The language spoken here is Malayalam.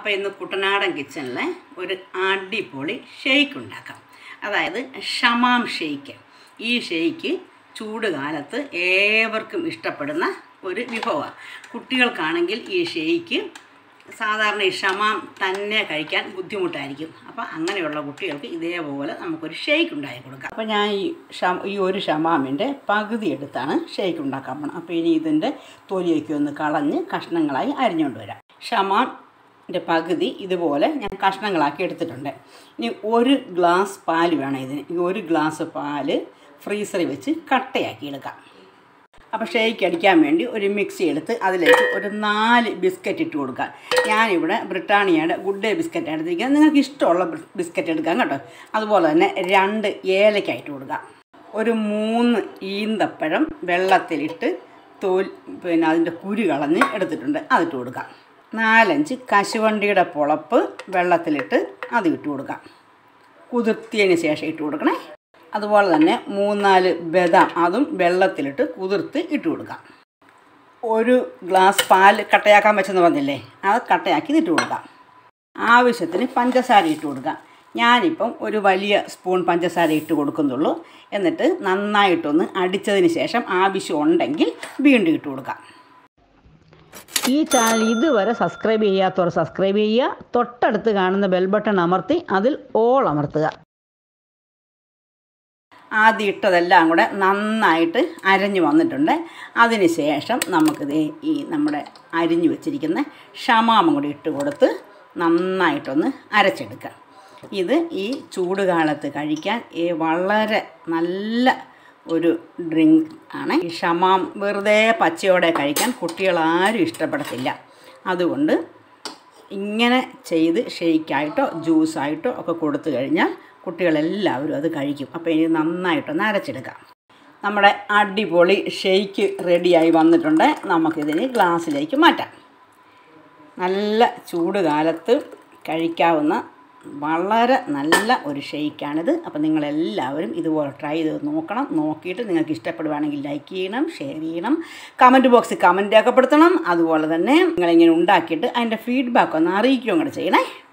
അപ്പോൾ ഇന്ന് കുട്ടനാടൻ കിച്ചണിലെ ഒരു അടിപൊളി ഷേക്ക് ഉണ്ടാക്കാം. അതായത് ഷമാം ഷേക്ക്. ഈ ഷേക്ക് ചൂട് കാലത്ത് ഏവർക്കും ഇഷ്ടപ്പെടുന്ന ഒരു വിഭവമാണ്. കുട്ടികൾക്കാണെങ്കിൽ ഈ ഷേക്ക് സാധാരണ ഈ ഷമാം തന്നെ കഴിക്കാൻ ബുദ്ധിമുട്ടായിരിക്കും. അപ്പോൾ അങ്ങനെയുള്ള കുട്ടികൾക്ക് ഇതേപോലെ നമുക്കൊരു ഷേക്ക് ഉണ്ടാക്കി കൊടുക്കാം. അപ്പോൾ ഞാൻ ഈ ഒരു ഷമാമിൻ്റെ പകുതി എടുത്താണ് ഷേക്ക് ഉണ്ടാക്കാൻ പോകണം. അപ്പോൾ ഇനി ഇതിൻ്റെ തൊലിയൊക്കെ ഒന്ന് കളഞ്ഞ് കഷ്ണങ്ങളായി അരിഞ്ഞുകൊണ്ട് വരാം. ഷമാമിൻ്റെ പകുതി ഇതുപോലെ ഞാൻ കഷ്ണങ്ങളാക്കി എടുത്തിട്ടുണ്ട്. ഇനി 1 ഗ്ലാസ് പാൽ വേണം ഇതിന്. ഈ 1 ഗ്ലാസ് പാല് ഫ്രീസറിൽ വെച്ച് കട്ടയാക്കി എടുക്കാം. അപ്പോൾ ഷേക്ക് അടിക്കാൻ വേണ്ടി ഒരു മിക്സി എടുത്ത് അതിലേക്ക് ഒരു 4 ബിസ്ക്കറ്റ് ഇട്ട് കൊടുക്കാം. ഞാനിവിടെ ബ്രിട്ടാനിയയുടെ ഗുഡ് ഡേ ബിസ്ക്കറ്റ് എടുത്തിരിക്കുക. നിങ്ങൾക്ക് ഇഷ്ടമുള്ള ബിസ്ക്കറ്റ് എടുക്കാം കേട്ടോ. അതുപോലെ തന്നെ 2 ഏലക്കായിട്ട് കൊടുക്കാം. ഒരു 3 ഈന്തപ്പഴം വെള്ളത്തിലിട്ട് അതിൻ്റെ കുരു കളഞ്ഞ് എടുത്തിട്ടുണ്ട്, അതിട്ട് കൊടുക്കാം. 4-5 കശുവണ്ടിയുടെ പുളപ്പ് വെള്ളത്തിലിട്ട് അത് ഇട്ട് കൊടുക്കാം. കുതിർത്തിയതിന് ശേഷം ഇട്ട് കൊടുക്കണേ. അതുപോലെ തന്നെ 3-4 ബദാം അതും വെള്ളത്തിലിട്ട് കുതിർത്ത് ഇട്ട് കൊടുക്കാം. 1 ഗ്ലാസ് പാൽ കട്ടയാക്കാൻ വെച്ചെന്ന് പറഞ്ഞില്ലേ, അത് കട്ടയാക്കി ഇട്ട് കൊടുക്കാം. ആവശ്യത്തിന് പഞ്ചസാര ഇട്ട് കൊടുക്കാം. ഞാനിപ്പം ഒരു വലിയ സ്പൂൺ പഞ്ചസാര ഇട്ട് കൊടുക്കുന്നുള്ളൂ. എന്നിട്ട് നന്നായിട്ടൊന്ന് അടിച്ചതിന് ശേഷം ആവശ്യം ഉണ്ടെങ്കിൽ വീണ്ടും ഇട്ട് കൊടുക്കാം. ഈ ചാനൽ ഇതുവരെ സബ്സ്ക്രൈബ് ചെയ്യാത്തവർ സബ്സ്ക്രൈബ് ചെയ്യുക. തൊട്ടടുത്ത് കാണുന്ന ബെൽ ബട്ടൺ അമർത്തി അതിൽ ഓൾ അമർത്തുക. ആദ്യം ഇട്ടതെല്ലാം കൂടെ നന്നായിട്ട് അരഞ്ഞു വന്നിട്ടുണ്ട്. അതിന് ശേഷം നമുക്കിത് ഈ നമ്മുടെ അരിഞ്ഞു വെച്ചിരിക്കുന്ന ഷമാമും കൂടി ഇട്ട് കൊടുത്ത് നന്നായിട്ടൊന്ന് അരച്ചെടുക്കാം. ഇത് ഈ ചൂടുകാലത്ത് കഴിക്കാൻ വളരെ നല്ല ഒരു ഡ്രിങ്ക് ആണ്. ഈ ഷമാം വെറുതെ പച്ചയോടെ കഴിക്കാൻ കുട്ടികളാരും ഇഷ്ടപ്പെടത്തില്ല. അതുകൊണ്ട് ഇങ്ങനെ ചെയ്ത് ഷേക്കായിട്ടോ ജ്യൂസായിട്ടോ ഒക്കെ കൊടുത്തു കഴിഞ്ഞാൽ കുട്ടികളെല്ലാവരും അത് കഴിക്കും. അപ്പോൾ ഇനി നന്നായിട്ടൊന്ന് അരച്ചെടുക്കാം. നമ്മുടെ അടിപൊളി ഷേക്ക് റെഡിയായി വന്നിട്ടുണ്ട്. നമുക്കിതിന് ഗ്ലാസ്സിലേക്ക് മാറ്റാം. നല്ല ചൂട് കാലത്ത് കഴിക്കാവുന്ന വളരെ നല്ല ഒരു ഷേക്കാണിത്. അപ്പോൾ നിങ്ങളെല്ലാവരും ഇതുപോലെ ട്രൈ ചെയ്ത് നോക്കണം. നോക്കിയിട്ട് നിങ്ങൾക്ക് ഇഷ്ടപ്പെടുവാണെങ്കിൽ ലൈക്ക് ചെയ്യണം, ഷെയർ ചെയ്യണം, കമൻറ്റ് ബോക്സിൽ കമൻറ്റ് രേഖപ്പെടുത്തണം. അതുപോലെ തന്നെ നിങ്ങളിങ്ങനെ ഉണ്ടാക്കിയിട്ട് അതിൻ്റെ ഫീഡ്ബാക്ക് ഒന്ന് അറിയിക്കുകയും കൂടെ ചെയ്യണേ.